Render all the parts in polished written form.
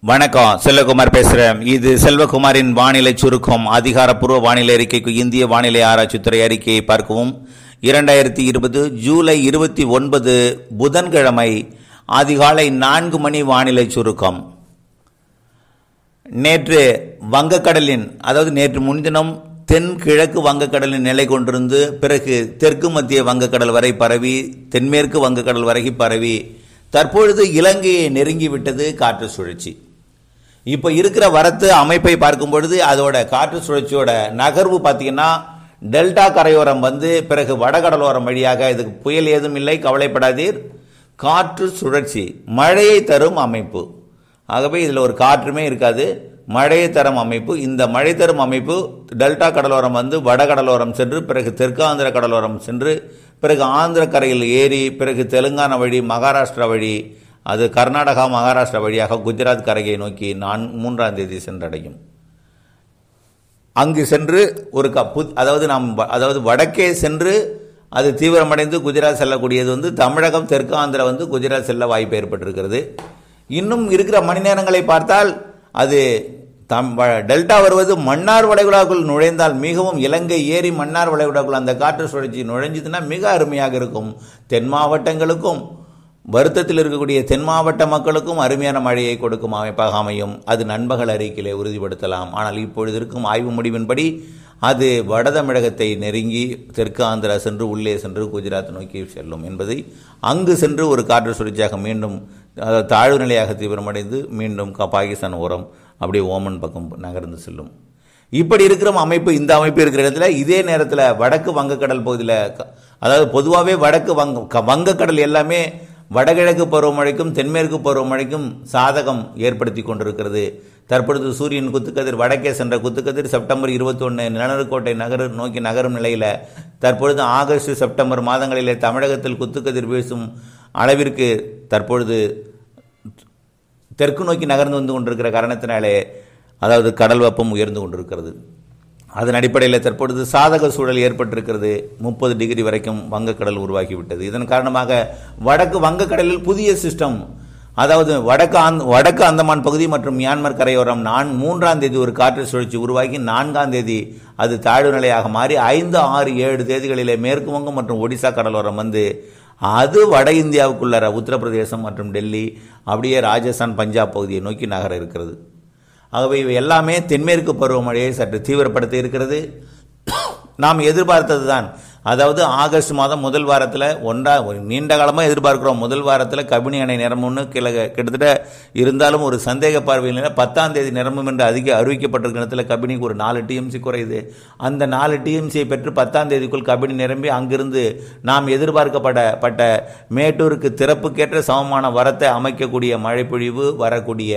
வணக்கம், செல்வகுமார் பேசுறேன். இது செல்வகுமாரின் வானிலை சுருக்கம். அதிகாரப்பூர்வ வானிலை அறிக்கைக்கு இந்திய வானிலை ஆராய்ச்சித்துறை அறிக்கையை பார்க்கவும். 2020 ஜூலை 29 புதன்கிழமை அதிகாலை 4 மணி வானிலை சுருக்கம். நேற்று வங்கக்கடலின் நேற்று முன்தினம் தென்கிழக்கு வங்கக்கடலின் நிலை கொண்டிருந்து பிறகு தெற்கு மத்திய வங்கக்கடல் வரை பரவி தென்மேற்கு வங்கக்கடல் வரை பரவி தற்பொழுது இலங்கையை நெருங்கிவிட்டது காற்று சுழற்சி. இப்போ இருக்கிற வரத்து அமைப்பை பார்க்கும் பொழுது அதோட காற்று சுழற்சியோட நகர்வு பார்த்தீங்கன்னா டெல்டா கரையோரம் பிறகு வடகடலோரம் வழியாக இதுக்கு புயல் ஏதும் இல்லை, கவலைப்படாதீர். காற்று சுழற்சி மழையை தரும் அமைப்பு. ஆகவே இதில் ஒரு காற்றுமே இருக்காது, மழையை தரும் அமைப்பு. இந்த மழை தரும் அமைப்பு டெல்டா கடலோரம் வடகடலோரம் சென்று பிறகு தெற்கு ஆந்திர கடலோரம் சென்று பிறகு ஆந்திர கரையில் ஏறி பிறகு தெலுங்கானா வழி மகாராஷ்டிரா வழி அது கர்நாடகா மகாராஷ்டிரா வழியாக குஜராத் கரையை நோக்கி 3ஆம் தேதி சென்றடையும். அங்கு சென்று ஒரு வடக்கே சென்று அது தீவிரமடைந்து குஜராத் செல்லக்கூடியது தமிழகம் தெற்கு ஆந்திரா குஜராத் செல்ல வாய்ப்பு ஏற்பட்டிருக்கிறது. இன்னும் இருக்கிற மணி நேரங்களை பார்த்தால் அது டெல்டா வருவது மன்னார் வளைகுடாக்குள் நுழைந்தால் மிகவும் இலங்கை ஏறி மன்னார் வளைகுடாக்குள் அந்த காற்று சுழற்சி நுழைஞ்சதுன்னா மிக அருமையாக இருக்கும். தென் மாவட்டங்களுக்கும் வருத்தத்தில் இருக்கக்கூடிய தென் மாவட்ட மக்களுக்கும் அருமையான மழையை கொடுக்கும் அமைப்பாக அமையும். அது நண்பகல் அறிக்கையிலே உறுதிப்படுத்தலாம். ஆனால் இப்பொழுது இருக்கும் ஆய்வு முடிவின்படி அது வட தமிழகத்தை நெருங்கி தெற்கு ஆந்திரா சென்று உள்ளே சென்று குஜராத் நோக்கி செல்லும் என்பதை அங்கு சென்று ஒரு காற்று சுழற்சியாக மீண்டும் தாழ்வு நிலையாக தீவிரமடைந்து மீண்டும் பாகிஸ்தான் ஓரம் அப்படியே ஓமன் பக்கம் நகர்ந்து செல்லும். இப்படி இருக்கிற அமைப்பு, இந்த அமைப்பு இருக்கிற இடத்துல இதே நேரத்தில் வடக்கு வங்கக்கடல் பகுதியில் பொதுவாகவே வடக்கு வங்கக்கடல் எல்லாமே வடகிழக்கு பருவமழைக்கும் தென்மேற்கு பருவமழைக்கும் சாதகம் ஏற்படுத்தி கொண்டிருக்கிறது. தற்பொழுது சூரியன் குத்துக்கதிர் வடக்கே சென்ற குத்துக்கதிர் செப்டம்பர் 21 நிலநடுக்கோட்டை நோக்கி நகரும் நிலையில் தற்பொழுது ஆகஸ்ட் செப்டம்பர் மாதங்களிலே தமிழகத்தில் குத்துக்கதிர் வீசும் அளவிற்கு தற்பொழுது தெற்கு நோக்கி நகர்ந்து வந்து கொண்டிருக்கிற காரணத்தினாலே கடல் வெப்பம் உயர்ந்து கொண்டிருக்கிறது. அதன் அடிப்படையில் தற்பொழுது சாதக சூழல் ஏற்பட்டிருக்கிறது. 30 டிகிரி வரைக்கும் வங்கக்கடல் உருவாகிவிட்டது. இதன் காரணமாக வடக்கு வங்கக்கடலில் புதிய சிஸ்டம், வடக்கு அந்தமான் பகுதி மற்றும் மியான்மர் கரையோரம் 3ஆம் தேதி ஒரு காற்று சுழற்சி உருவாகி 4ஆம் தேதி அது தாழ்வு நிலையாக மாறி 5, 6, 7 தேதிகளிலே மேற்கு வங்கம் மற்றும் ஒடிசா கடலோரம் அது வட இந்தியாவுக்குள்ள உத்தரப்பிரதேசம் மற்றும் டெல்லி அப்படியே ராஜஸ்தான் பஞ்சாப் பகுதியை நோக்கி நகர இருக்கிறது. ஆகவே இவை எல்லாமே தென்மேற்கு பருவமழையை சற்று தீவிரப்படுத்த இருக்கிறது. நாம் எதிர்பார்த்தது தான். ஆகஸ்ட் மாதம் முதல் வாரத்தில் நீண்ட காலமாக எதிர்பார்க்கிறோம். முதல் வாரத்தில் கபினி அணை நிரம்பும்னு கிட்டத்தட்ட இருந்தாலும் ஒரு சந்தேக பார்வையில் 10ஆம் தேதி நிரம்பும் என்று அறிவிக்கப்பட்டிருக்கிற இடத்துல கபினிக்கு ஒரு 4 TMC குறையுது. அந்த 4 TMCயை பெற்று 10ஆம் தேதிக்குள் கபினி நிரம்பி அங்கிருந்து நாம் எதிர்பார்க்கப்பட்ட மேட்டூருக்கு திறப்புக்கேற்ற சமமான வரத்தை அமைக்கக்கூடிய மழைப்பொழிவு வரக்கூடிய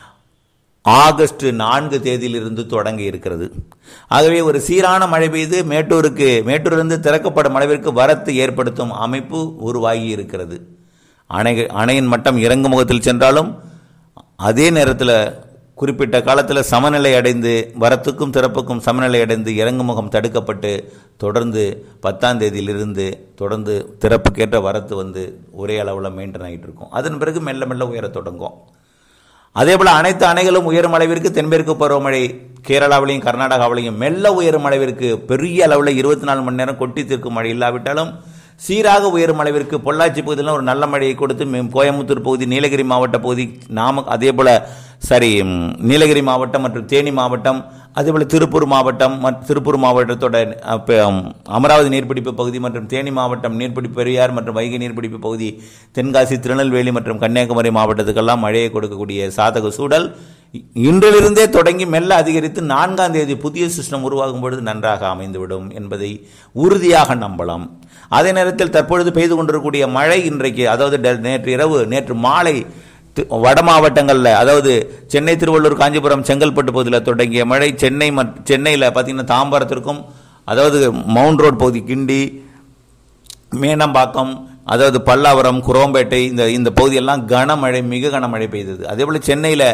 ஆகஸ்ட் 4 தேதியிலிருந்து தொடங்கி இருக்கிறது. ஆகவே ஒரு சீரான மழை பெய்து மேட்டூரிலிருந்து திறக்கப்படும் அளவிற்கு வரத்து ஏற்படுத்தும் அமைப்பு உருவாகி இருக்கிறது. அணையின் மட்டம் இறங்கு முகத்தில் சென்றாலும் அதே நேரத்தில் குறிப்பிட்ட காலத்தில் சமநிலை அடைந்து வரத்துக்கும் திறப்புக்கும் சமநிலை அடைந்து இறங்கு முகம் தடுக்கப்பட்டு தொடர்ந்து 10ஆம் தேதியிலிருந்து தொடர்ந்து திறப்புக்கேற்ற வரத்து ஒரே அளவில் மெயின்டைன் ஆகிட்டு இருக்கும். அதன் பிறகு மெல்ல மெல்ல உயரத் தொடங்கும். அதேபோல அனைத்து அணைகளும் உயரும் அளவிற்கு தென்மேற்கு பருவமழை கேரளாவிலையும் கர்நாடகாவிலையும் மெல்ல உயரும் அளவிற்கு பெரிய அளவில் 24 மணி நேரம் கொட்டி தீர்க்கும் மழை இல்லாவிட்டாலும் சீராக உயரும் அளவிற்கு பொள்ளாச்சி பகுதியில் ஒரு நல்ல மழையை கொடுத்து கோயம்புத்தூர் பகுதி நீலகிரி மாவட்ட பகுதி அதேபோல நீலகிரி மாவட்டம் மற்றும் தேனி மாவட்டம் அதேபோல திருப்பூர் மாவட்டத்தோட அமராவதி நீர்பிடிப்பு பகுதி மற்றும் தேனி மாவட்டம் நீர்பிடிப்பு பெரியார் மற்றும் வைகை நீர்பிடிப்பு பகுதி தென்காசி திருநெல்வேலி மற்றும் கன்னியாகுமரி மாவட்டத்துக்கெல்லாம் மழையை கொடுக்கக்கூடிய சாதக சூழல் இன்றிலிருந்தே தொடங்கி மெல்ல அதிகரித்து 4ஆம் தேதி புதிய சிஸ்டம் உருவாகும் பொழுது நன்றாக அமைந்துவிடும் என்பதை உறுதியாக நம்பலாம். அதே நேரத்தில் தற்பொழுது பெய்து கொண்டிருக்கக்கூடிய மழை இன்றைக்கு நேற்று மாலை வட மாவட்டங்களில் சென்னை திருவள்ளூர் காஞ்சிபுரம் செங்கல்பட்டு பகுதியில் தொடங்கிய மழை சென்னையில் பார்த்தீங்கன்னா தாம்பரத்திற்கும் மவுண்ட் ரோட் பகுதி கிண்டி மேனம்பாக்கம் அதாவது பல்லாவரம், குரோம்பேட்டை இந்த பகுதியெல்லாம் கனமழை, மிக கனமழை பெய்தது. அதே போல சென்னையில்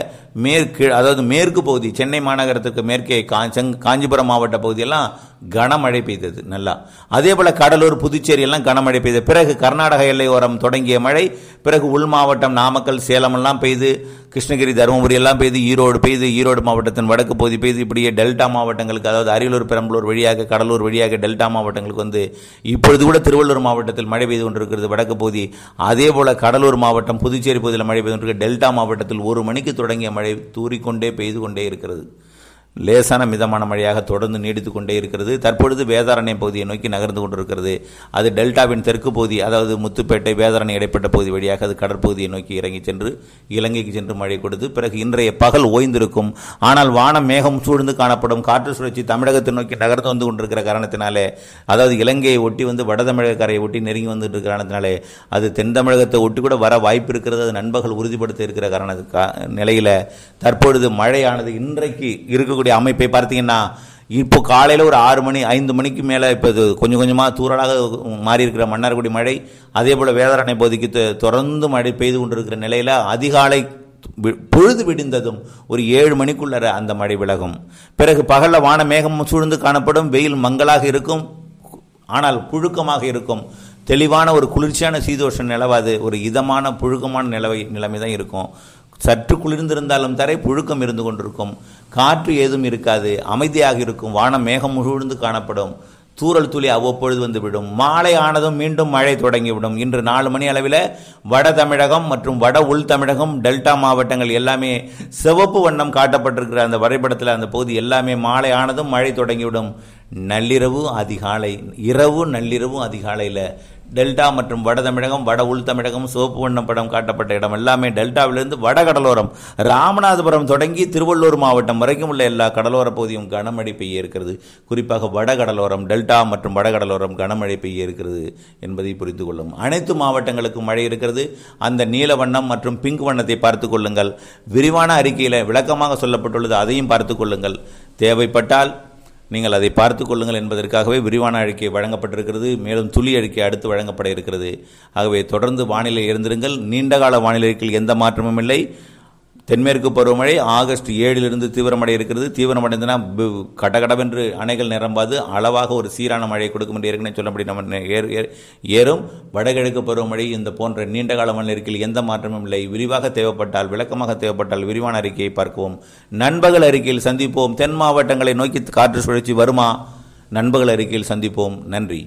அதாவது மேற்கு பகுதி, சென்னை மாநகரத்துக்கு மேற்கே காஞ்சிபுரம் மாவட்ட பகுதியெல்லாம் கனமழை பெய்தது நல்லா. அதே போல கடலூர், புதுச்சேரி எல்லாம் கனமழை பெய்தது. பிறகு கர்நாடக எல்லையோரம் தொடங்கிய மழை, பிறகு உள் மாவட்டம் நாமக்கல், சேலம் எல்லாம் பெய்து, கிருஷ்ணகிரி, தருமபுரி எல்லாம் பெய்து, ஈரோடு பெய்து, ஈரோடு மாவட்டத்தின் வடக்கு பகுதி பெய்து, இப்படியே டெல்டா மாவட்டங்களுக்கு, அதாவது அரியலூர், பெரம்பலூர் வழியாக, கடலூர் வழியாக டெல்டா மாவட்டங்களுக்கு வந்து இப்பொழுது கூட திருவள்ளூர் மாவட்டத்தில் மழை பெய்து கொண்டிருக்கிறது வடக்கு பகுதி. அதே போல கடலூர் மாவட்டம், புதுச்சேரி பகுதியில் மழை பெய்து கொண்டிருக்கிறது. டெல்டா மாவட்டத்தில் 1 மணிக்கு தொடங்கிய மழை தூறிக்கொண்டே பெய்து கொண்டே இருக்கிறது. லேசான மிதமான மழையாக தொடர்ந்து நீடித்துக் கொண்டே இருக்கிறது. தற்பொழுது வேதாரண்யம் பகுதியை நோக்கி நகர்ந்து கொண்டிருக்கிறது. அது டெல்டாவின் தெற்கு பகுதி, அதாவது முத்துப்பேட்டை, வேதாரண்யம் இடைப்பட்ட பகுதி வழியாக அது கடற்பகுதியை நோக்கி இறங்கி சென்று இலங்கைக்கு சென்று மழை கொடுத்து பிறகு இன்றைய பகல் ஓய்ந்திருக்கும். ஆனால் வானம் மேகம் சூழ்ந்து காணப்படும். காற்று சுழற்சி தமிழகத்தை நோக்கி நகர்ந்து வந்து கொண்டிருக்கிற காரணத்தினாலே, அதாவது இலங்கையை ஒட்டி வந்து வட தமிழக கரையை ஒட்டி நெருங்கி வந்துட்டு இருக்கிற காரணத்தினாலே அது தென் தமிழகத்தை ஒட்டி கூட வர வாய்ப்பு இருக்கிறது. அது நண்பர்கள் உறுதிப்படுத்த இருக்கிற நிலையில தற்பொழுது மழையானது இன்றைக்கு இருக்கக்கூடிய அமைப்பை பார்த்தீங்கன்னா, இப்போ காலையில் ஒரு 6 மணி 5 மணிக்கு மேலே இப்போ கொஞ்சம் கொஞ்சமாக தூறலாக மாறி இருக்கிற மன்னார்குடி மழை, அதே போல் வேதாரண்ய பகுதிக்கு தொடர்ந்து மழை பெய்து கொண்டிருக்கிற நிலையில் அதிகாலை பொழுது விடிந்ததும் ஒரு 7 மணிக்குள்ளர அந்த மழை விலகும். பிறகு பகலில் வான மேகம் சூழ்ந்து காணப்படும், வெயில் மங்கலாக இருக்கும், ஆனால் புழுக்கமாக இருக்கும். தெளிவான ஒரு குளிர்ச்சியான சீதோஷம் நிலவாது, ஒரு இதமான புழுக்கமான நிலைமை தான் இருக்கும். சற்று குளிர்ந்திருந்தாலும் தரை புழுக்கம் இருந்து கொண்டிருக்கும். காற்று ஏதும் இருக்காது, அமைதியாக இருக்கும். வானம் மேகம் முழுந்து காணப்படும். தூறல் துளி அவ்வப்பொழுது வந்து விடும். மாலை ஆனதும் மீண்டும் மழை தொடங்கிவிடும். இன்று 4 மணி அளவில் வட தமிழகம் மற்றும் வட உள் தமிழகம், டெல்டா மாவட்டங்கள் எல்லாமே சிவப்பு வண்ணம் காட்டப்பட்டிருக்கிற அந்த வரைபடத்தில் அந்த பகுதி எல்லாமே மாலை ஆனதும் மழை தொடங்கிவிடும். நள்ளிரவு அதிகாலை, இரவு நள்ளிரவு அதிகாலையில் டெல்டா மற்றும் வட தமிழகம், வட உள் தமிழகம், சிவப்பு வண்ணம் படம் காட்டப்பட்ட இடம் எல்லாமே டெல்டாவிலிருந்து வடகடலோரம் ராமநாதபுரம் தொடங்கி திருவள்ளூர் மாவட்டம் வரைக்கும் உள்ள எல்லா கடலோர பகுதியும் கனமழை பெய்ய இருக்கிறது. குறிப்பாக வடகடலோரம், டெல்டா மற்றும் வடகடலோரம் கனமழை பெய்ய இருக்கிறது என்பதை புரிந்து கொள்ளும். அனைத்து மாவட்டங்களுக்கும் மழை இருக்கிறது. அந்த நீல வண்ணம் மற்றும் பிங்க் வண்ணத்தை பார்த்துக் கொள்ளுங்கள். விரிவான அறிக்கையில் விளக்கமாக சொல்லப்பட்டுள்ளது, அதையும் பார்த்துக் கொள்ளுங்கள். தேவைப்பட்டால் நீங்கள் அதை பார்த்து கொள்ளுங்கள் என்பதற்காகவே விரிவான அறிக்கை வழங்கப்பட்டிருக்கிறது. மேலும் துளி அறிக்கை அடுத்து வழங்கப்பட இருக்கிறது. ஆகவே தொடர்ந்து வானிலை இருந்திருங்கள். நீண்டகால வானிலைக்கு எந்த மாற்றமும் இல்லை. தென்மேற்கு பருவமழை ஆகஸ்ட் 7 தீவிரமடை இருக்கிறது. தீவிரமடைந்தனா கடகடவென்று அணைகள் நிரம்பாது, அளவாக ஒரு சீரான மழை கொடுக்கும் என்று ஏற்கனவே சொல்லப்படி நம்ம ஏறும். வடகிழக்கு பருவமழை இந்த போன்ற நீண்டகால வானிலைக்கு எந்த மாற்றமும் இல்லை. விரிவாக தேவைப்பட்டால், விளக்கமாக தேவைப்பட்டால் விரிவான அறிக்கையை பார்க்கவும். நண்பகல் அறிக்கையில் சந்திப்போம். தென் மாவட்டங்களை நோக்கி காற்று சுழற்சி வருமா? நண்பகல் அறிக்கையில் சந்திப்போம். நன்றி.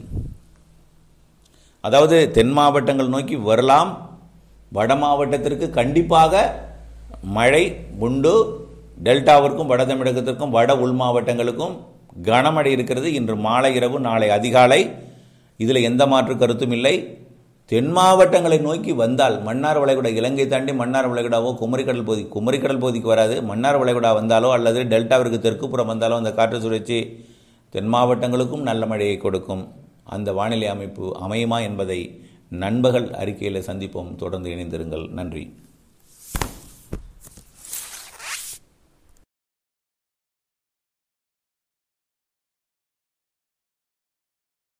அதாவது தென் மாவட்டங்கள் நோக்கி வரலாம், வட மாவட்டத்திற்கு கண்டிப்பாக மழை உண்டு. டெல்டாவிற்கும் வட தமிழகத்திற்கும் வட உள் மாவட்டங்களுக்கும் கனமழை இருக்கிறது. இன்று மாலை, இரவு, நாளை அதிகாலை. இதில் எந்த மாற்று கருத்தும் இல்லை. தென் மாவட்டங்களை நோக்கி வந்தால் மன்னார் வளைகுடா, இலங்கை தாண்டி மன்னார் வளைகுடாவோ குமரிக்கடல் பகுதிக்கு வராது. மன்னார் வளைகுடா வந்தாலோ அல்லது டெல்டாவிற்கு தெற்குப்புறம் வந்தாலோ அந்த காற்று சுழற்சி தென் மாவட்டங்களுக்கும் நல்ல மழையை கொடுக்கும். அந்த வானிலை அமைப்பு அமையுமா என்பதை நண்பகல் அறிக்கையில் சந்திப்போம். தொடர்ந்து இணைந்திருங்கள். நன்றி.